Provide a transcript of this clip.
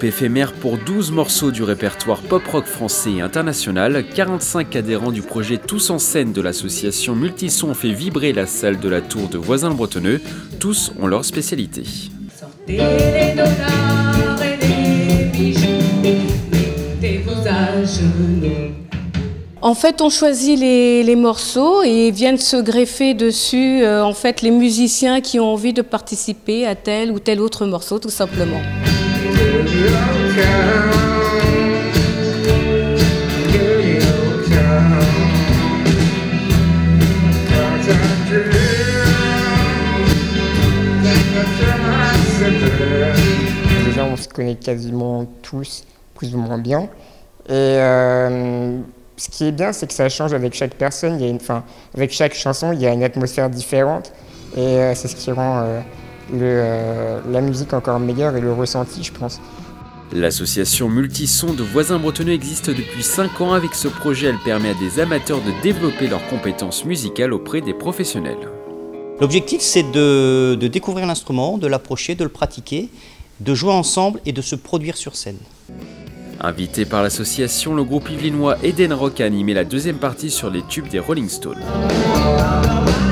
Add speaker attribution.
Speaker 1: éphémère pour 12 morceaux du répertoire pop-rock français et international. 45 adhérents du projet Tous en scène de l'association Multisons ont fait vibrer la salle de la Tour de Voisins-le-Bretonneux. Tous ont leur spécialité.
Speaker 2: Sortez les dollars et les bijoux, mettez-vous à genoux.
Speaker 3: En fait, on choisit les morceaux et viennent se greffer dessus en fait, les musiciens qui ont envie de participer à tel ou tel autre morceau, tout simplement.
Speaker 4: Déjà, on se connaît quasiment tous, plus ou moins bien. Et ce qui est bien, c'est que ça change avec chaque personne. Avec chaque chanson, il y a une atmosphère différente. Et c'est ce qui rend la musique encore meilleure et le ressenti, je pense.
Speaker 1: L'association Multisons de Voisins-Bretonneux existe depuis 5 ans. Avec ce projet, elle permet à des amateurs de développer leurs compétences musicales auprès des professionnels.
Speaker 5: L'objectif, c'est de découvrir l'instrument, de l'approcher, de le pratiquer, de jouer ensemble et de se produire sur scène.
Speaker 1: Invité par l'association, le groupe yvelinois Eden Rock a animé la deuxième partie sur les tubes des Rolling Stones.